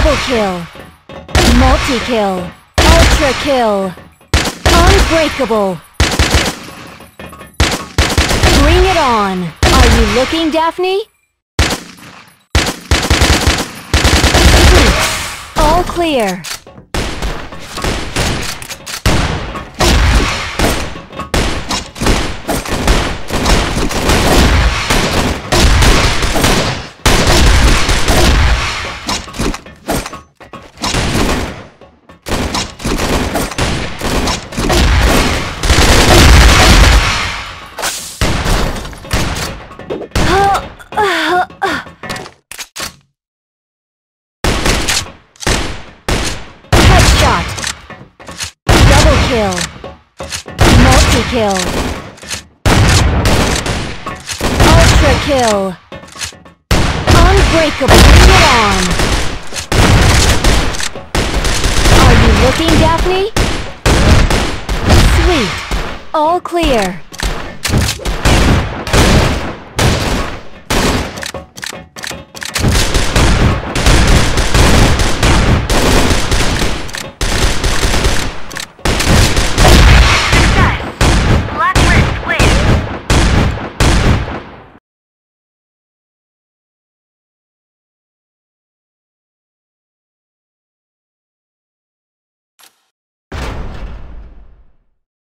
Double kill. Multi-kill. Ultra kill. Unbreakable. Bring it on. Are you looking, Daphne? All clear. Kill. Multi-kill. Ultra kill. Unbreakable. Bring it on. Are you looking, Daphne? Sweet. All clear.